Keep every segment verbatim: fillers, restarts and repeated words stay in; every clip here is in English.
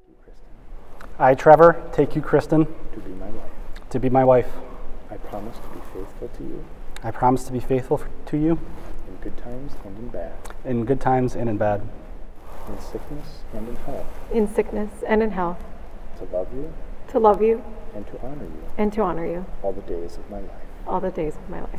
you, Kristin. I, Trevor, take you, Kristin, To be my wife. to be my wife. I promise to be faithful to you. I promise to be faithful to you In good times and in bad. in good times and in bad. In sickness and in health. In sickness and in health. To love you. To love you. And to honor you. And to honor you. All the days of my life. All the days of my life.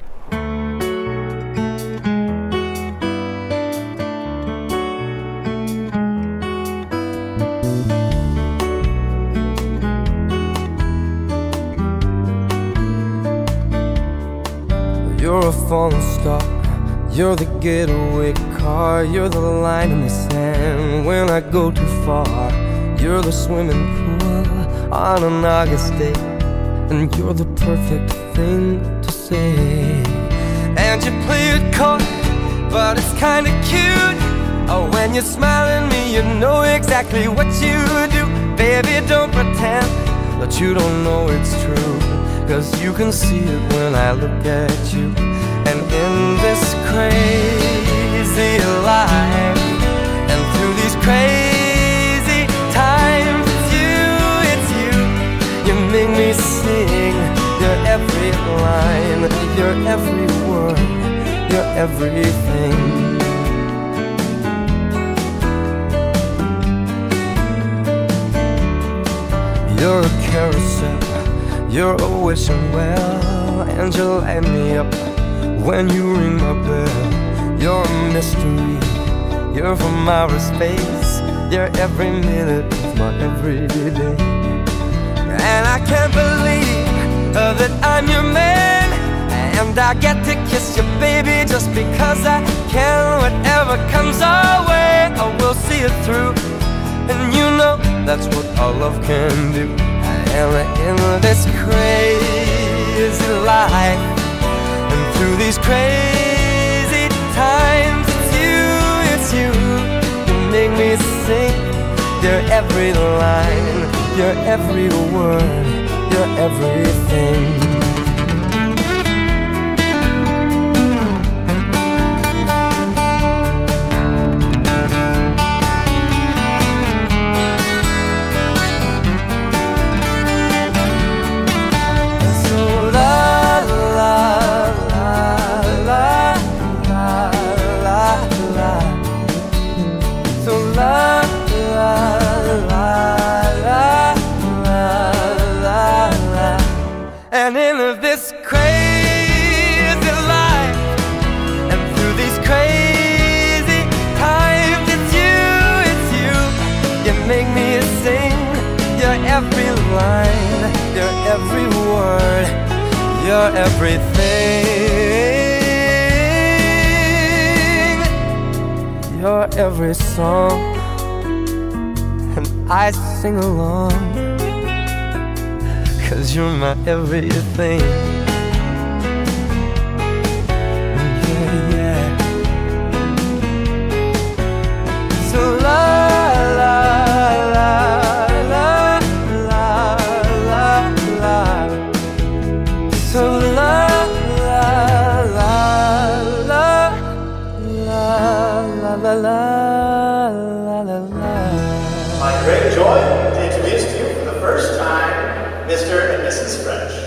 You're a falling star, you're the getaway car, you're the line in the sand when I go too far. You're the swimming pool on an August day, and you're the perfect thing to say. And you play it coy, but it's kinda cute. Oh, when you smile at me, you know exactly what you do. Baby, don't pretend that you don't know it's true, 'cause you can see it when I look at you. And in this crazy life, and through these crazy times, it's you, it's you. You make me sing your every line, your every word, your everything. You're a carousel, you're a wishing well, and you light me up when you ring my bell. You're a mystery, you're from outer space, you're every minute of my everyday. And I can't believe uh, that I'm your man, and I get to kiss you, baby, just because I can. Whatever comes our way, I will see it through, and you know that's what our love can do. And in this crazy life, and through these crazy times, it's you, it's you. You make me sing your every line, your every word, your everything. And in this crazy life, and through these crazy times, it's you, it's you. You make me sing your every line, your every word, your everything, your every song, and I sing along, 'cause you're my everything. Yeah, yeah. So la la la la la la la. So la la la la la la la la la la. My great joy to introduce to you for the first time Mister and Missus French.